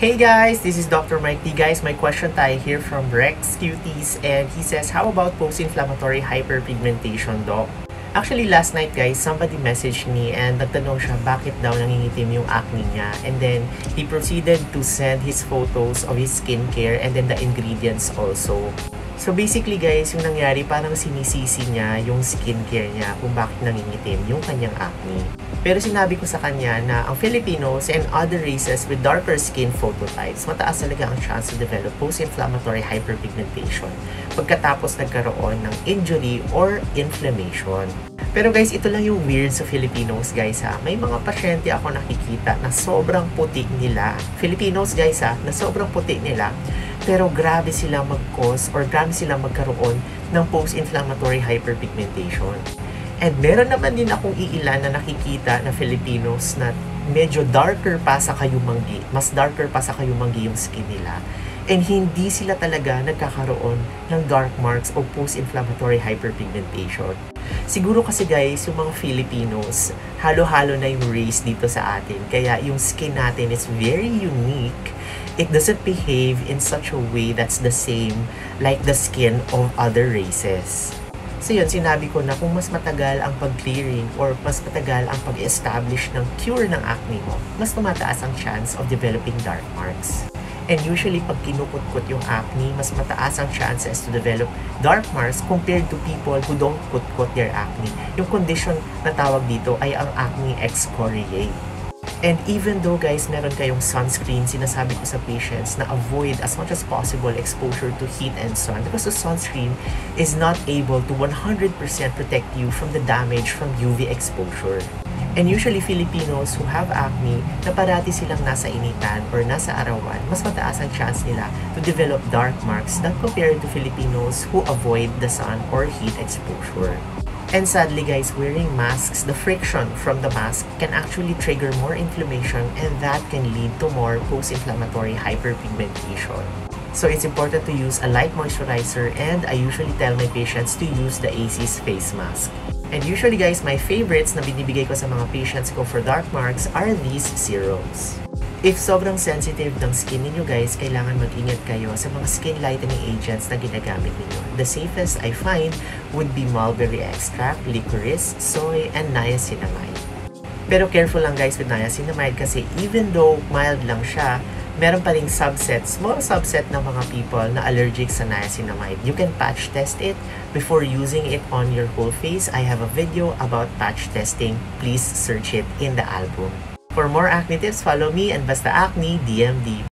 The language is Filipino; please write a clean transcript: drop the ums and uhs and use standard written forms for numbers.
Hey guys, this is Dr. Mike D. Guys, my question tayo here from Rex Cuties, and he says, how about post-inflammatory hyperpigmentation, Doc? Actually, last night guys, somebody messaged me and nagtanong siya bakit daw nangingitim yung acne niya. And then, he proceeded to send his photos of his skincare and then the ingredients also. So basically guys, yung nangyari parang sinisisi niya yung skincare niya kung bakit nangingitim yung kanyang acne. Pero sinabi ko sa kanya na ang Filipinos and other races with darker skin phototypes, mataas talaga ang chance to develop post-inflammatory hyperpigmentation pagkatapos nagkaroon ng injury or inflammation. Pero guys, ito lang yung weird sa Filipinos guys ha. May mga pasyente ako nakikita na sobrang puti nila. Filipinos guys ha, na sobrang puti nila. Pero grabe sila mag-cause or grabe sila magkaroon ng post-inflammatory hyperpigmentation. And meron naman din akong iilan na nakikita na Filipinos na medyo darker pa sa kayumanggi. Mas darker pa sa kayumanggi yung skin nila. And hindi sila talaga nagkakaroon ng dark marks o post-inflammatory hyperpigmentation. Siguro kasi guys, yung mga Filipinos, halo-halo na yung race dito sa atin. Kaya yung skin natin is very unique. It doesn't behave in such a way that's the same like the skin of other races. So yun, sinabi ko na kung mas matagal ang pag-clearing or mas matagal ang pag-establish ng cure ng acne mo, mas tumataas ang chance of developing dark marks. And usually, pag kinukutkot yung acne, mas mataas ang chances to develop dark marks compared to people who don't kutkot their acne. Yung condition na tawag dito ay ang acne excoriate. And even though guys, meron kayong sunscreen, sinasabi ko sa patients na avoid as much as possible exposure to heat and sun because the sunscreen is not able to 100% protect you from the damage from UV exposure. And usually Filipinos who have acne na parati silang nasa initan or nasa arawan, mas mataas ang chance nila to develop dark marks than compared to Filipinos who avoid the sun or heat exposure. And sadly guys, wearing masks, the friction from the mask can actually trigger more inflammation and that can lead to more post-inflammatory hyperpigmentation. So it's important to use a light moisturizer and I usually tell my patients to use the ACES face mask. And usually guys, my favorites na binibigay ko sa mga patients ko for dark marks are these serums. If sobrang sensitive ng skin ninyo guys, kailangan mag-ingat kayo sa mga skin lightening agents na ginagamit ninyo. The safest I find would be mulberry extract, licorice, soy, and niacinamide. Pero careful lang guys with niacinamide kasi even though mild lang siya, meron pa ring subset, small subset ng mga people na allergic sa niacinamide. You can patch test it before using it on your whole face. I have a video about patch testing. Please search it in the album. For more acne tips, follow me and Basta Acne DMD.